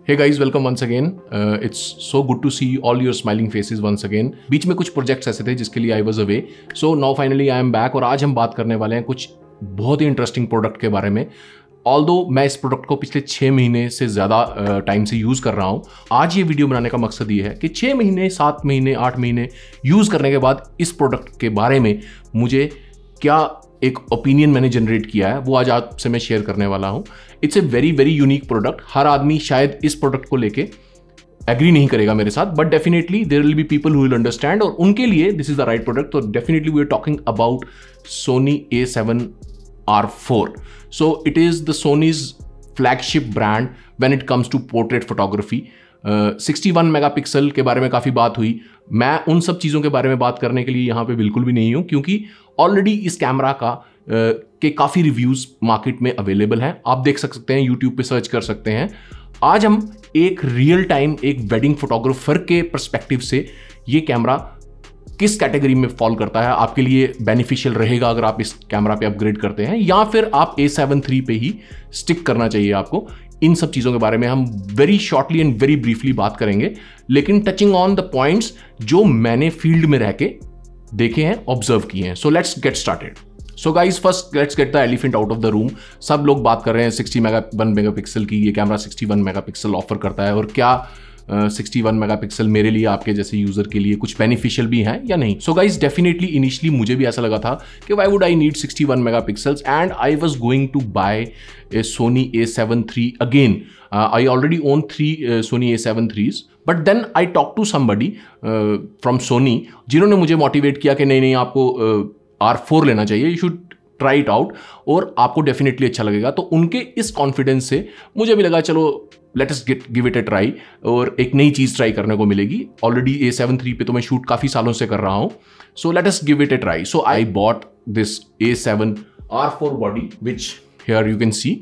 Hey guys, welcome once again. It's so good to see all your smiling faces once again. बीच में कुछ projects ऐसे थे जिसके लिए I was away. So now finally I am back और आज हम बात करने वाले हैं कुछ बहुत ही इंटरेस्टिंग प्रोडक्ट के बारे में. ऑल्दो मैं इस प्रोडक्ट को पिछले 6 महीने से ज़्यादा टाइम से यूज़ कर रहा हूँ. आज ये वीडियो बनाने का मकसद ये है कि 6 महीने, 7 महीने, 8 महीने यूज़ करने के बाद इस प्रोडक्ट के बारे में मुझे क्या एक ओपिनियन मैंने जनरेट किया है वो आज आपसे मैं शेयर करने वाला हूँ. It's a very very unique product. हर आदमी शायद इस प्रोडक्ट को लेके एग्री नहीं करेगा मेरे साथ, but definitely there will be people who will understand और उनके लिए this is the right product. तो definitely we are talking about Sony A7R4. So it is the Sony's flagship brand when it comes to portrait photography. 61 megapixel के बारे में काफ़ी बात हुई. मैं उन सब चीज़ों के बारे में बात करने के लिए यहाँ पे बिल्कुल भी नहीं हूँ, क्योंकि ऑलरेडी इस कैमरा के काफ़ी रिव्यूज़ मार्केट में अवेलेबल हैं. आप देख सकते हैं, यूट्यूब पे सर्च कर सकते हैं. आज हम एक रियल टाइम एक वेडिंग फोटोग्राफर के पर्सपेक्टिव से ये कैमरा किस कैटेगरी में फॉल करता है, आपके लिए बेनिफिशियल रहेगा अगर आप इस कैमरा पे अपग्रेड करते हैं, या फिर आप A7 III पे ही स्टिक करना चाहिए आपको. इन सब चीज़ों के बारे में हम very shortly and very briefly बात करेंगे, लेकिन टचिंग ऑन द पॉइंट्स जो मैंने फील्ड में रह के देखे हैं, ऑब्जर्व किए हैं. So let's get started. So guys, first let's get the elephant out of the room. सब लोग बात कर रहे हैं 61 मेगापिक्सल की. ये कैमरा 61 मेगापिक्सल ऑफर करता है, और क्या 61 मेगापिक्सल मेरे लिए, आपके जैसे यूजर के लिए कुछ बेनिफिशियल भी हैं या नहीं. सो गाइज, डेफिनेटली इनिशियली मुझे भी ऐसा लगा था कि why would I need 61 megapixels, and I was going to buy a Sony A7 III again. I already own 3 Sony A7 IIIs, but then I talked to somebody from Sony जिन्होंने मुझे motivate किया कि नहीं आपको R4 लेना चाहिए, you should try it out और आपको डेफिनेटली अच्छा लगेगा. तो उनके इस कॉन्फिडेंस से मुझे भी लगा चलो let us give it a try, और एक नई चीज़ ट्राई करने को मिलेगी. ऑलरेडी A7 III पे तो मैं शूट काफ़ी सालों से कर रहा हूँ, so let us give it a try. So I bought this A7R4 body which here you can see.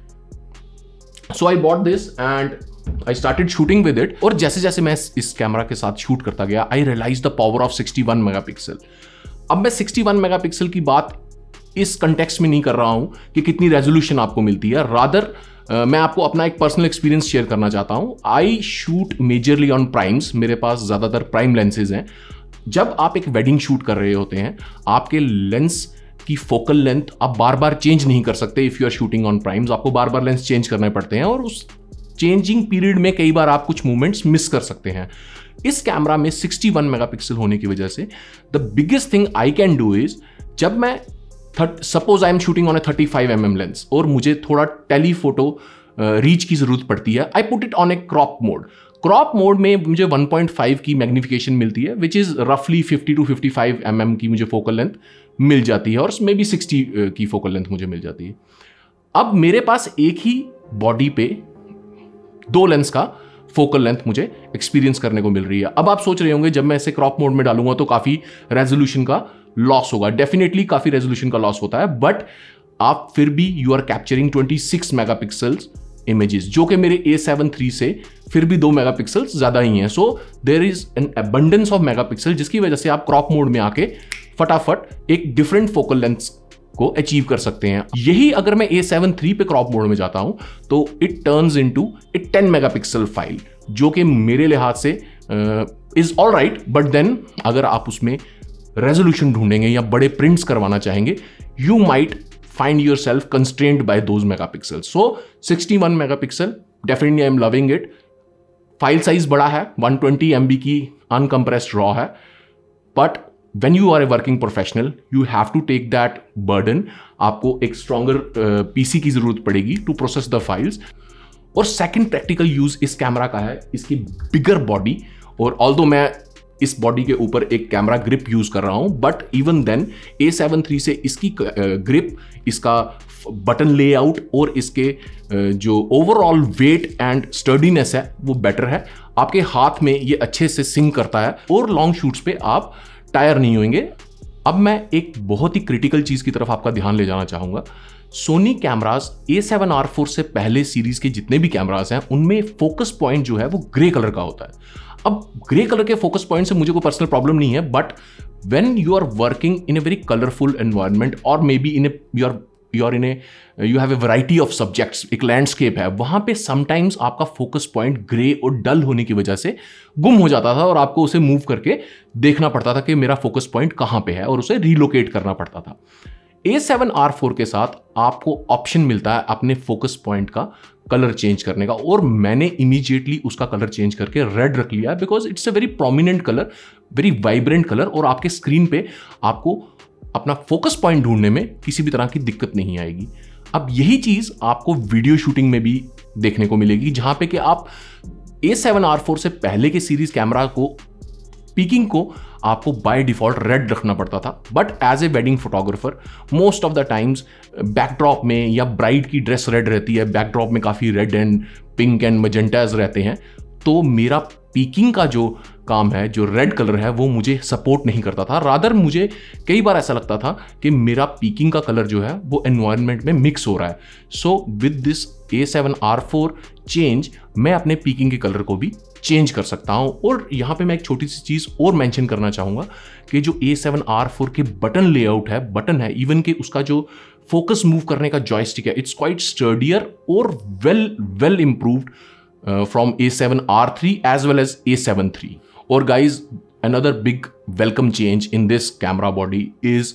So I bought this and I started shooting with it. और जैसे जैसे मैं इस कैमरा के साथ शूट करता गया, I realized the power of 61 megapixel. अब मैं 61 मेगापिक्सल की बात इस कंटेक्स्ट में नहीं कर रहा हूं कि कितनी रेजोल्यूशन आपको मिलती है. रादर मैं आपको अपना एक पर्सनल एक्सपीरियंस शेयर करना चाहता हूं. I shoot majorly on primes. मेरे पास ज़्यादातर प्राइम लेंसेज हैं. जब आप एक वेडिंग शूट कर रहे होते हैं, आपके लेंस की फोकल लेंथ आप बार बार चेंज नहीं कर सकते. If you are shooting on primes, आपको बार बार लेंस चेंज करने पड़ते हैं, और उस चेंजिंग पीरियड में कई बार आप कुछ मूवमेंट्स मिस कर सकते हैं. इस कैमरा में 61 मेगापिक्सल होने की वजह से the biggest thing I can do is, जब मैं suppose I am shooting on a 35mm lens और मुझे थोड़ा टेलीफोटो रीच की जरूरत पड़ती है, I put it on a crop mode. Crop mode में मुझे 1.5 की मैग्निफिकेशन मिलती है, विच इज़ रफली 50 to 55 mm की मुझे फोकल लेंथ मिल जाती है, और मे बी 60 की फोकल लेंथ मुझे मिल जाती है. अब मेरे पास एक ही बॉडी पे 2 लेंस का फोकल लेंथ मुझे एक्सपीरियंस करने को मिल रही है. अब आप सोच रहे होंगे जब मैं इसे क्रॉप मोड में डालूंगा तो काफ़ी रेजोल्यूशन का लॉस होगा. डेफिनेटली काफ़ी रेजोल्यूशन का लॉस होता है, बट आप फिर भी you are capturing 26 megapixels images, जो कि मेरे A7 III से फिर भी 2 मेगापिक्सल्स ज़्यादा ही हैं. So there is an abundance of megapixel, जिसकी वजह से आप क्रॉप मोड में आके फटाफट एक डिफरेंट फोकल लेंथ को अचीव कर सकते हैं. यही अगर मैं A7 III पे क्रॉप मोड में जाता हूं तो it turns into a 10 megapixel file, जो कि मेरे लिहाज से is all right. But then अगर आप उसमें रेजोल्यूशन ढूंढेंगे या बड़े प्रिंट्स करवाना चाहेंगे, you might find yourself constrained by those megapixels. So 61 megapixel, definitely I'm loving it. File size बड़ा है, 120 MB की uncompressed raw है, but when you are a working professional, you have to take that burden. आपको एक stronger PC की जरूरत पड़ेगी to process the files. और second practical use इस कैमरा का है इसकी bigger body. और although मैं इस बॉडी के ऊपर एक कैमरा ग्रिप यूज कर रहा हूं, but even then A7 III से इसकी ग्रिप, इसका बटन लेआउट और इसके जो ओवरऑल वेट एंड स्टर्डीनेस है वो बेटर है. आपके हाथ में ये अच्छे से सिंक करता है और लॉन्ग शूट्स पे आप टायर नहीं होंगे. अब मैं एक बहुत ही क्रिटिकल चीज की तरफ आपका ध्यान ले जाना चाहूंगा. सोनी कैमराज A7R4 से पहले सीरीज के जितने भी कैमराज हैं, उनमें फोकस पॉइंट जो है वो ग्रे कलर का होता है. अब ग्रे कलर के फोकस पॉइंट से मुझे कोई पर्सनल प्रॉब्लम नहीं है, but when you are working in a very colourful environment और maybe in you are you have a variety of subjects, एक लैंडस्केप है, वहां पे समटाइम्स आपका फोकस पॉइंट ग्रे और डल होने की वजह से गुम हो जाता था और आपको उसे मूव करके देखना पड़ता था कि मेरा फोकस पॉइंट कहां पे है और उसे रीलोकेट करना पड़ता था। A7R4 के साथ आपको ऑप्शन मिलता है अपने फोकस पॉइंट का कलर चेंज करने का, और मैंने इमीडिएटली उसका कलर चेंज करके रेड रख लिया because it's a very prominent colour, very vibrant colour, और आपके स्क्रीन पे आपको अपना फोकस पॉइंट ढूंढने में किसी भी तरह की दिक्कत नहीं आएगी। अब यही चीज आपको वीडियो शूटिंग में भी देखने को मिलेगी, जहां पे कि आप A7R4 से पहले के सीरीज कैमरा को पीकिंग को आपको बाय डिफॉल्ट रेड रखना पड़ता था, but as a wedding photographer most of the times backdrop में या ब्राइड की ड्रेस रेड रहती है, बैकड्रॉप में काफ़ी red and pink and magentas रहते हैं, तो मेरा पीकिंग का जो काम है, जो रेड कलर है, वो मुझे सपोर्ट नहीं करता था। रादर मुझे कई बार ऐसा लगता था कि मेरा पीकिंग का कलर जो है वो एनवायरनमेंट में मिक्स हो रहा है। So with this A7R4 change मैं अपने पीकिंग के कलर को भी चेंज कर सकता हूं। और यहां पे मैं एक छोटी सी चीज और मेंशन करना चाहूंगा कि जो A7R4 के बटन लेआउट है, बटन है, इवन कि उसका जो फोकस मूव करने का जॉयस्टिक है, इट्स क्वाइट स्टर्डियर और well improved from A7R3 as well as A7 III. Or guys, another big welcome change in this camera body is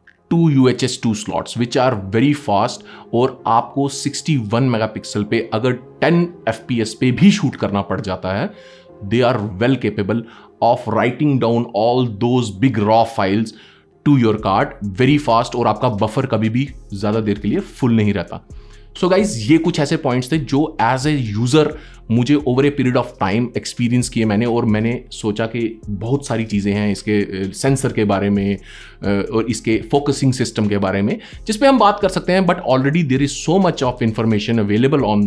2 UHS-2 slots which are very fast, और आपको 61 megapixel पे अगर 10 FPS पे भी shoot करना पड़ जाता है, they are well capable of writing down all those big raw files to your card very fast, और आपका बफर कभी भी ज़्यादा देर के लिए फुल नहीं रहता। सो गाइज, ये कुछ ऐसे पॉइंट्स थे जो एज ए यूज़र मुझे over a period of time experience किए मैंने, और मैंने सोचा कि बहुत सारी चीज़ें हैं इसके सेंसर के बारे में और इसके फोकसिंग सिस्टम के बारे में जिस पे हम बात कर सकते हैं, but already there is so much of information available on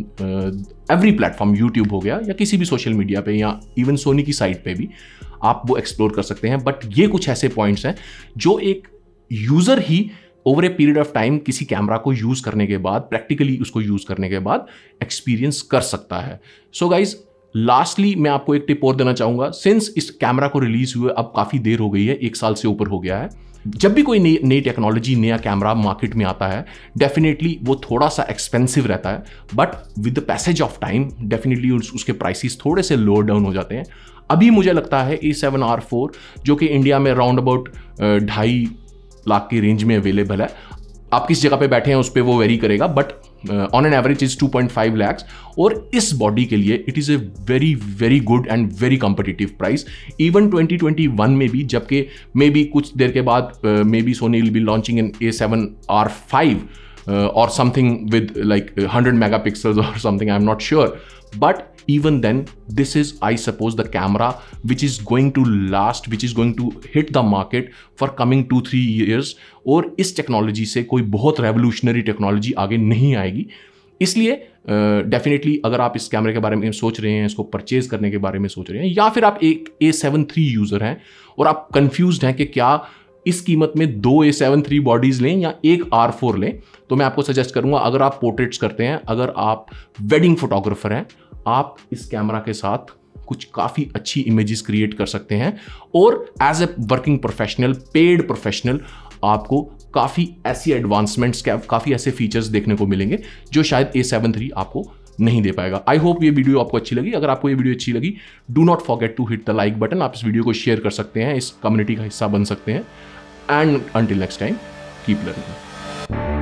every platform, YouTube हो गया या किसी भी सोशल मीडिया पे या इवन सोनी की साइट पे भी आप वो एक्सप्लोर कर सकते हैं। बट ये कुछ ऐसे पॉइंट्स हैं जो एक यूज़र ही over a period of time किसी कैमरा को यूज करने के बाद, प्रैक्टिकली उसको यूज करने के बाद एक्सपीरियंस कर सकता है। सो गाइज, लास्टली मैं आपको एक टिप और देना चाहूंगा। सिंस इस कैमरा को रिलीज हुए अब काफी देर हो गई है, 1 साल से ऊपर हो गया है, जब भी कोई नई टेक्नोलॉजी, नया कैमरा मार्केट में आता है, डेफिनेटली वो थोड़ा सा एक्सपेंसिव रहता है, but with the passage of time definitely उसके प्राइसेस थोड़े से लोअर डाउन हो जाते हैं। अभी मुझे लगता है A7R4 जो कि इंडिया में राउंड अबाउट 2.5 लाख की रेंज में अवेलेबल है, आप किस जगह पे बैठे हैं उस पर वो वेरी करेगा, but on an average is 2.5 lakh, और इस बॉडी के लिए it is a very good and very competitive price. Even 2021 में भी, जबकि मे बी कुछ देर के बाद maybe Sony will be launching in A7R5 or something with like 100 megapixels or something, I'm not sure, but even then this is, I suppose, the camera which is going to last, which is going to hit the market for coming 2-3 years, और इस technology से कोई बहुत revolutionary technology आगे नहीं आएगी। इसलिए definitely अगर आप इस कैमरे के बारे में सोच रहे हैं, इसको परचेज करने के बारे में सोच रहे हैं, या फिर आप एक A7 III यूज़र हैं और आप कंफ्यूज्ड हैं कि क्या इस कीमत में 2 A7 III बॉडीज लें या एक R4 लें, तो मैं आपको सजेस्ट करूंगा, अगर आप पोर्ट्रेट्स करते हैं, अगर आप वेडिंग फोटोग्राफर हैं, आप इस कैमरा के साथ कुछ काफ़ी अच्छी इमेजेस क्रिएट कर सकते हैं, और as a working professional, paid professional, आपको काफ़ी ऐसी एडवांसमेंट्स, काफ़ी ऐसे फीचर्स देखने को मिलेंगे जो शायद A7 III आपको नहीं दे पाएगा। आई होप ये वीडियो आपको अच्छी लगी। अगर आपको ये वीडियो अच्छी लगी, do not forget to hit the like button. आप इस वीडियो को शेयर कर सकते हैं, इस कम्युनिटी का हिस्सा बन सकते हैं। And until next time, keep learning.